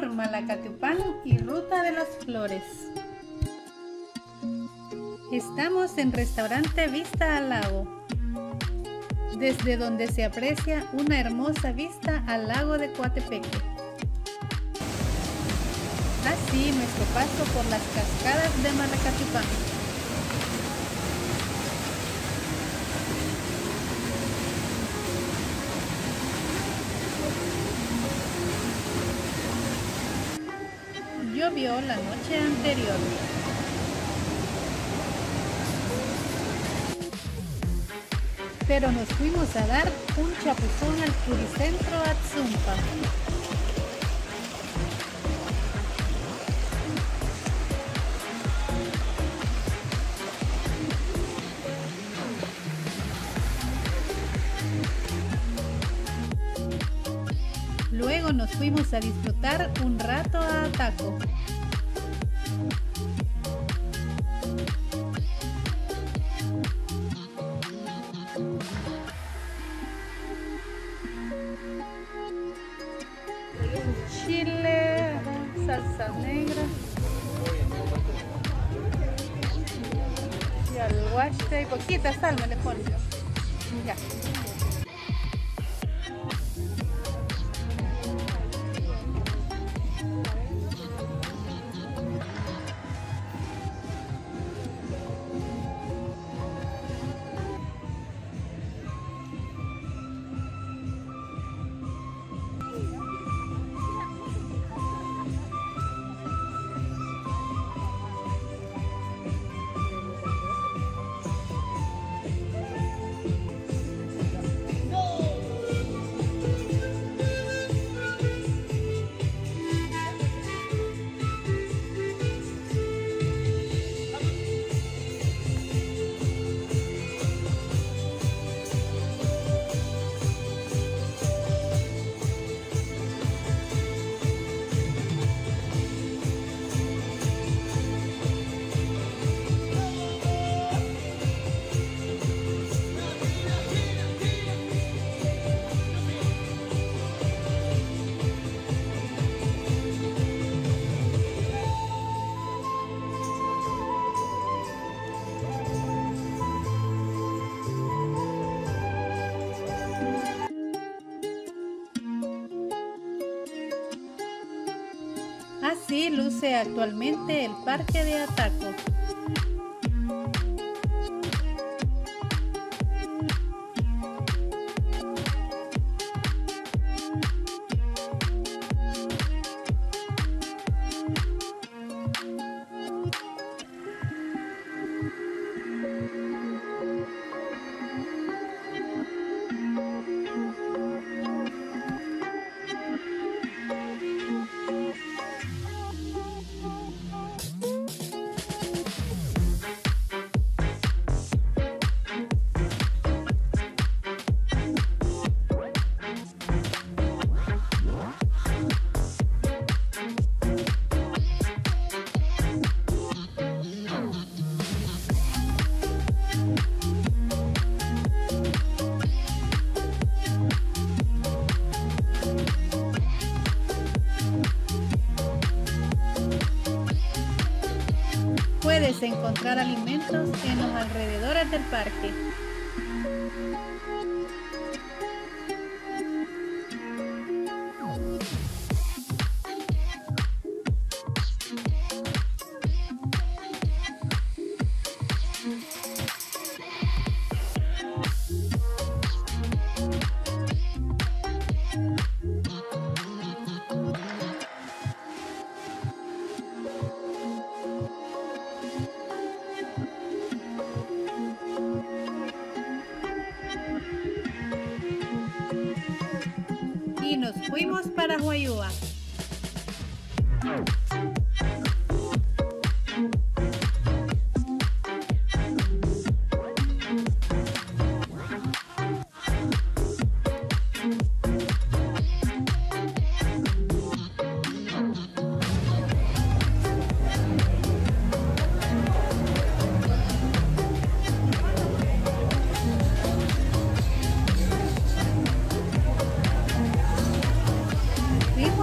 Tour Malacatupán y Ruta de las Flores. Estamos en Restaurante Vista al Lago, desde donde se aprecia una hermosa vista al lago de Coatepeque. Así nuestro paso por las cascadas de Malacatupán. Llovió la noche anterior. Pero nos fuimos a dar un chapuzón al Turicentro Atzumpa. Luego nos fuimos a disfrutar un rato a Ataco. Chile, salsa negra y al guaste y poquita sal me le pongo. Ya. Así luce actualmente el Parque de Ataco. Puedes encontrar alimentos en los alrededores del parque. Y nos fuimos para Huayúa.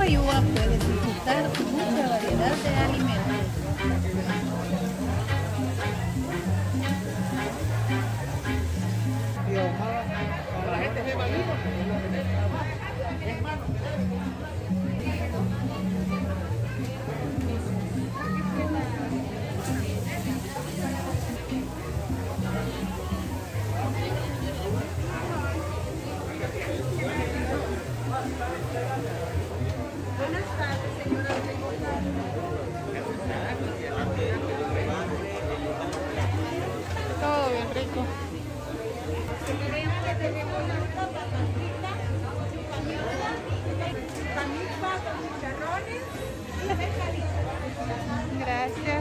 Coyúa puedes disfrutar mucha variedad de alimentos. Todo bien rico. Gracias.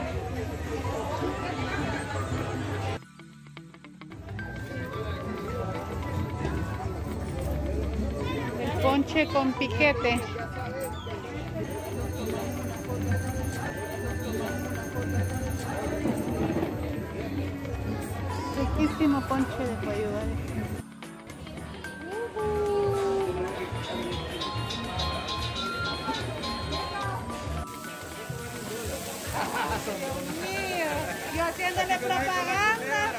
El ponche con piquete. Riquísimo ponche de Coyúa. Yo haciéndole propaganda.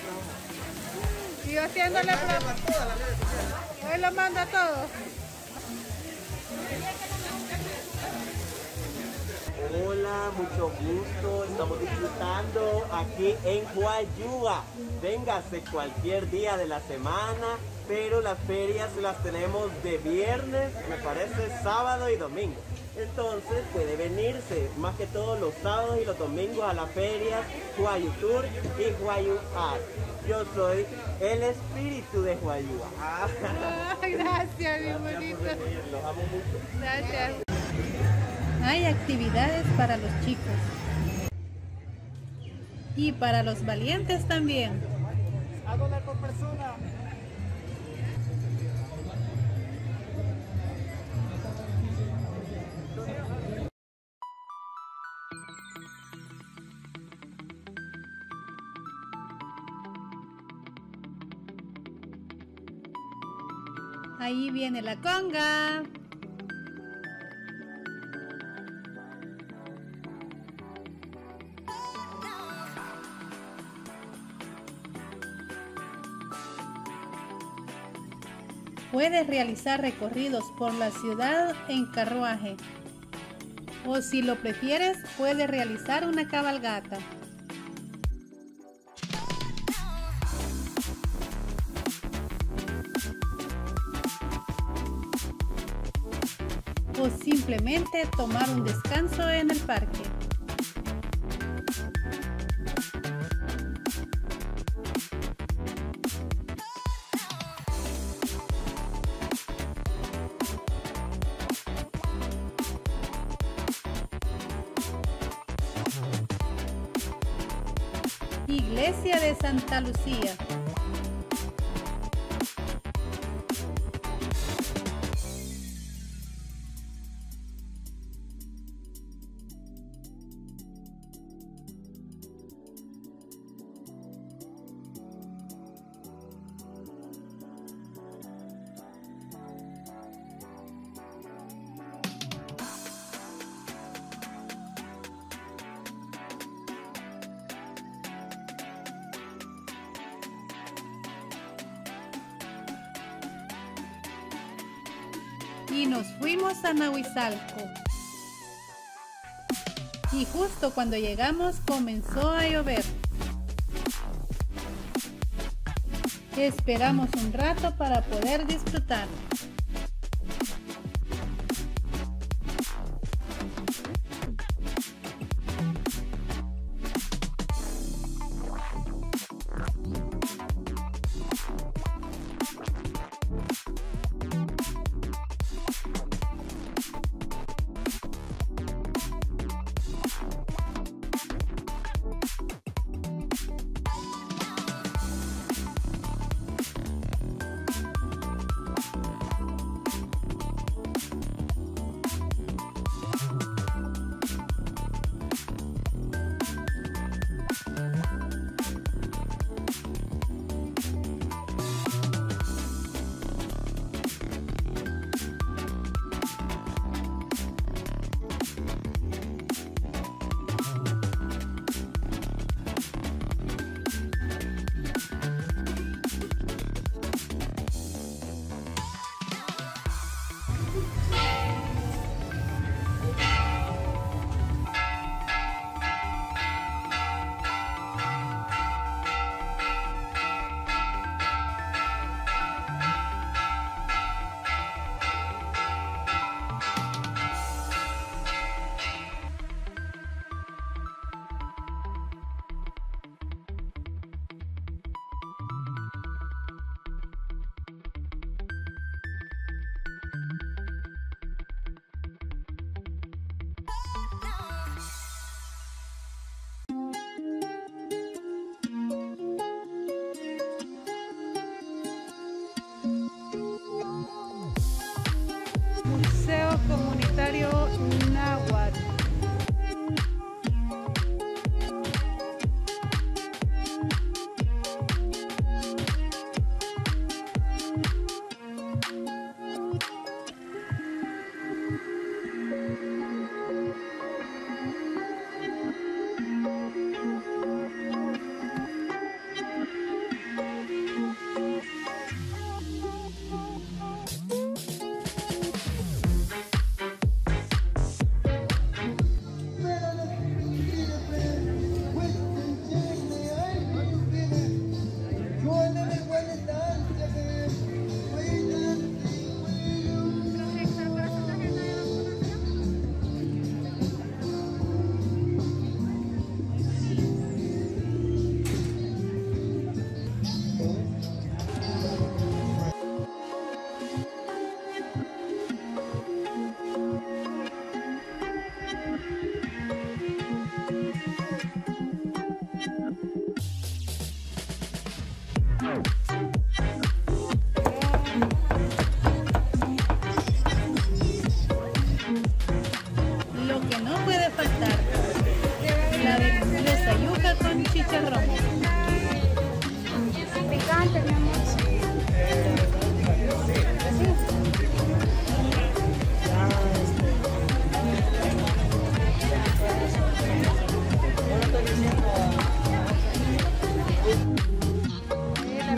Yo haciéndole propaganda. Hoy lo mando a todos. Hola, mucho gusto. Estamos disfrutando aquí en Huayúa. Véngase cualquier día de la semana, pero las ferias las tenemos de viernes, me parece, sábado y domingo. Entonces puede venirse más que todo los sábados y los domingos a las ferias Huayutur y Huayúa. Yo soy el espíritu de Huayúa. Ay, gracias, mi bonito. Los amo mucho. Gracias. Hay actividades para los chicos y para los valientes también. $1 por persona. Ahí viene la conga. Puedes realizar recorridos por la ciudad en carruaje, o si lo prefieres, puedes realizar una cabalgata. O simplemente tomar un descanso en el parque. Iglesia de Santa Lucía. Y nos fuimos a Nahuizalco. Y justo cuando llegamos comenzó a llover. Esperamos un rato para poder disfrutar.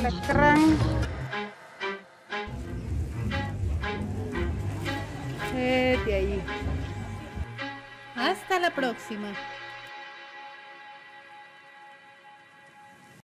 alacrán. De ahí. Hasta la próxima.